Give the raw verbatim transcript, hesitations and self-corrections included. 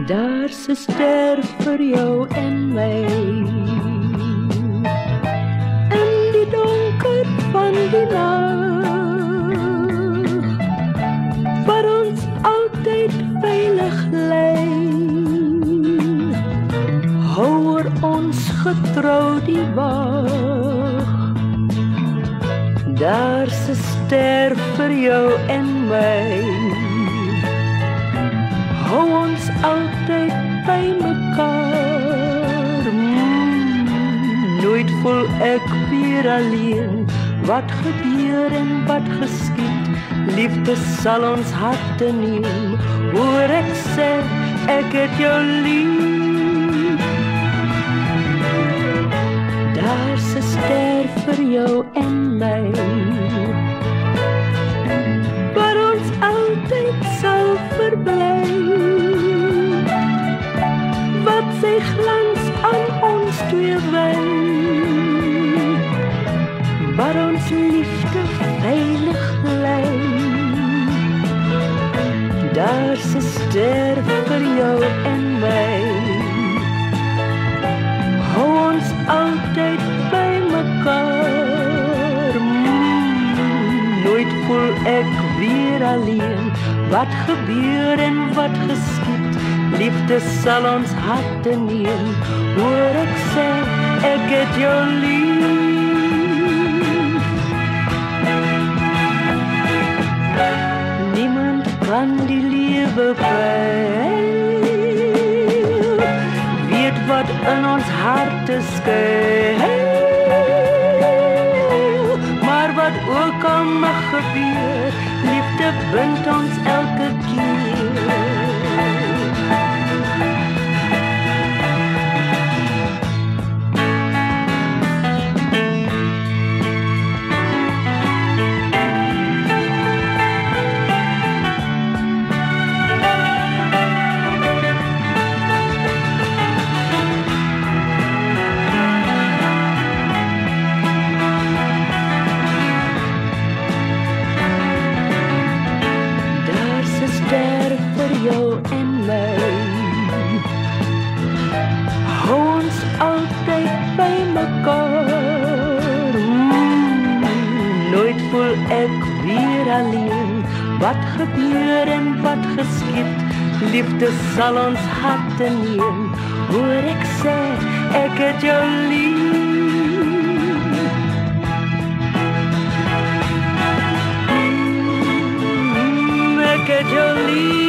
Daar's 'n ster vir jou en my in die donker van die nag, wat ons altyd veilig lei. Hou oor ons getrou die wag. Daar's 'n ster vir jou en my, hou ons altyd by mekaar. mm, Nooit voel ek weer alleen. Wat gebeur en wat geskied, liefde sal ons harte neem. Hoor ek sê, ek het jou lief. Daar's 'n ster vir jou en my, wat ons altyd sal verbly. Wat sy glans aan ons twee wy, wat ons liefde veilig lei. Daar's 'n ster vir jou en my, hou ons altyd by mekaar. mm, Nooit voel ek weer alleen. Wat gebeur en wat geskied, liefde sal ons harte neem. Hoor ek sê, ek het jou lief. Niemand kan die lewe pyl, weet wat in ons harte skuil. Maar wat ook al mag gebeur, liefde bind ons elke keer. Jou en my, hou ons altyd by mekaar. mm, Nooit voel ek weer alleen. Wat gebeur en wat geskied, liefde sal ons harte neem. Hoor ek sê, ek het jou lief. mm, Ek het jou lief.